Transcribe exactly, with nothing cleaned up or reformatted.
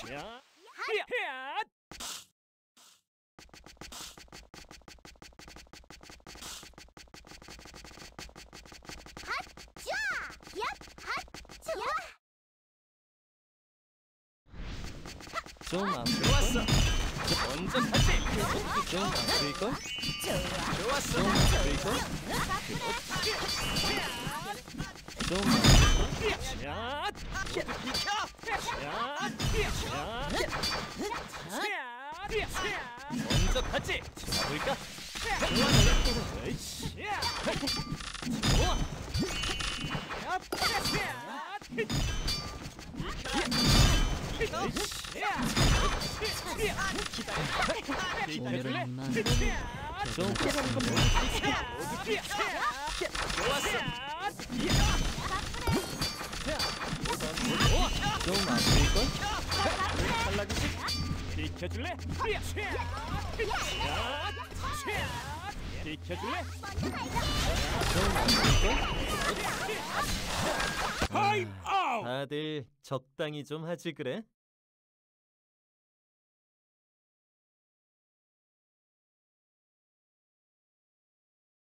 야, 좀 아플걸? 좋았어. 먼저 가지. 좀 아플걸? 좋았어. 좀 아플걸? 좀 야, 모두 비켜. 야, 야, 먼저 가지. 잡을까? 좋았어. 으이씨. 좋아. 오늘은 임마 좀 좋았어. 좀 아플걸? 탈락이지? 비켜줄래? 비켜줄래? 좀 아플걸? 타임 아웃! 다들 적당히 좀 하지 그래?